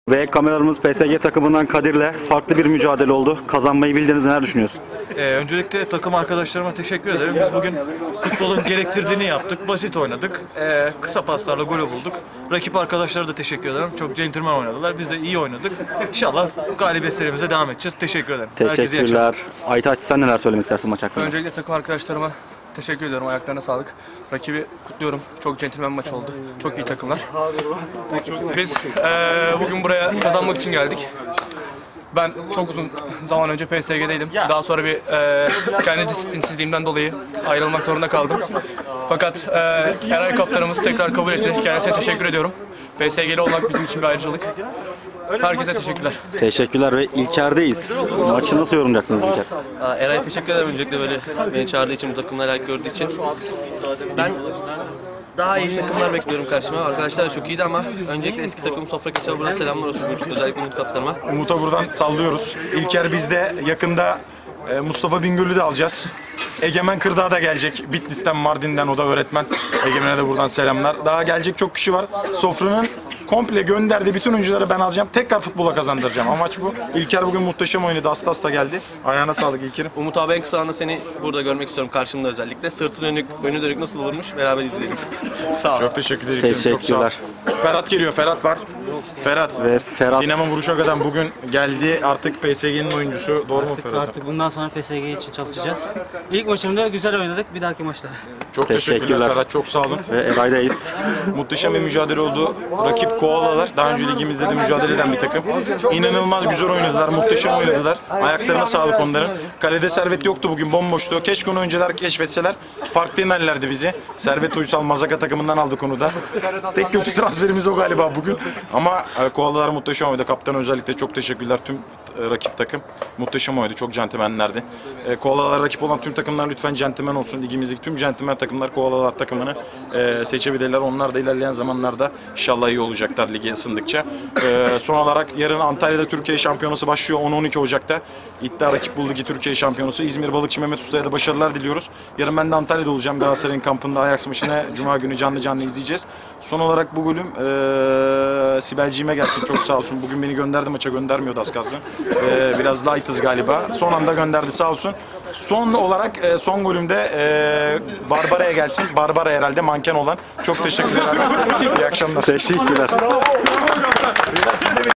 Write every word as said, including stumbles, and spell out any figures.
Ve kameralarımız P S G takımından Kadir'le farklı bir mücadele oldu. Kazanmayı bildiğiniz neler düşünüyorsun? Ee, öncelikle takım arkadaşlarıma teşekkür ederim. Biz bugün futbolun gerektirdiğini yaptık. Basit oynadık. Ee, kısa paslarla golü bulduk. Rakip arkadaşlara da teşekkür ederim. Çok centilmen oynadılar. Biz de iyi oynadık. İnşallah galibiyet serimize devam edeceğiz. Teşekkür ederim. Teşekkürler. Aytaç, sen neler söylemek istersin maç hakkında? Öncelikle takım arkadaşlarıma teşekkür ediyorum. Ayaklarına sağlık. Rakibi kutluyorum. Çok centilmen maç oldu. Çok iyi takımlar. Biz eee, bugün buraya kazanmak için geldik. Ben çok uzun zaman önce P S G'deydim. Daha sonra bir eee kendi disiplinsizliğimden dolayı ayrılmak zorunda kaldım. Fakat eee Eray kaptanımız tekrar kabul etti. Kendisine teşekkür ediyorum. P S G'li olmak bizim için bir ayrıcalık. Herkese teşekkürler. Teşekkürler ve İlker'deyiz. Maçı nasıl yorumlayacaksınız İlker? Eray'a teşekkür ederim öncelikle böyle beni çağırdığı için, bu takımla layık gördüğü için. Ben daha iyi takımlar bekliyorum karşıma. Arkadaşlar da çok iyiydi ama öncelikle eski takım Sofra Keçal'a buradan selamlar olsun. Özellikle Umut kaptanıma. Umut'a buradan sallıyoruz. İlker bizde, yakında e, Mustafa Bingöl'ü de alacağız. Egemen Kırdağ da gelecek. Bitlis'ten, Mardin'den, o da öğretmen. Egemen'e de buradan selamlar. Daha gelecek çok kişi var. Sofra'nın komple gönderdiği bütün oyuncuları ben alacağım. Tekrar futbola kazandıracağım. Amaç bu. İlker bugün muhteşem oynadı. Astas da geldi. Ayağına sağlık İlker'im. Umut abi en kısa anda seni burada görmek istiyorum karşımda özellikle. Sırtın dönük, önü dönük nasıl olurmuş beraber izleyelim. Sağ ol. Çok teşekkür ederim. İlker'im. Çok sağ ol. Teşekkürler. Ferhat geliyor. Ferhat var. Ferhat. Ve Ferhat. Dinamo Vuruşaka'dan bugün geldi. Artık P S G'nin oyuncusu. Doğru mu Ferhat? Artık bundan sonra P S G için çalışacağız. İlk maçımda güzel oynadık. Bir dahaki maçta. Çok teşekkürler, Teşekkürler. Ferhat. Çok sağ olun. Ve Eray'dayız. Muhteşem bir mücadele oldu. Rakip Koalalar. Daha önce ligimizde de mücadele eden bir takım. İnanılmaz güzel oynadılar. Muhteşem oynadılar. Ayaklarına sağlık onların. Kalede Servet yoktu bugün. Bomboştu. Keşke onu önceler keşfetseler. Farklı inerlerdi bizi. Servet Uysal Mazaka takımından aldık onu da. Tek kötü transferimiz o galiba bugün. Ama e, Koalalar muhteşem oynadı. Kaptan özellikle çok teşekkürler. Tüm e, rakip takım muhteşem oynadı. Çok centilmenlerdi. E, Koalalar rakip olan tüm takımlar lütfen centilmen olsun. Ligimizdeki tüm centilmen takımlar Koalalar takımını e, seçebilirler. Onlar da ilerleyen zamanlarda inşallah iyi olacaklar ligi ısındıkça. E, son olarak yarın Antalya'da Türkiye Şampiyonası başlıyor. on on iki Ocak'ta. İddia rakip buldu ki Türkiye Şampiyonası. İzmir Balıkçı Mehmet Usta'ya da başarılar diliyoruz. Yarın ben de Antalya'da olacağım. Galatasaray'ın kampında Ajax maçını Cuma günü canlı canlı izleyeceğiz. Son olarak bu bölüm e, Sibelciğime gelsin. Çok sağ olsun. Bugün beni gönderdi, maça göndermiyordu az kalsın. E, biraz light'ız galiba. Son anda gönderdi, sağ olsun. Son olarak e, son bölümde e, Barbara'ya gelsin. Barbara herhalde manken olan. Çok teşekkürler. İyi akşamlar. Teşekkürler.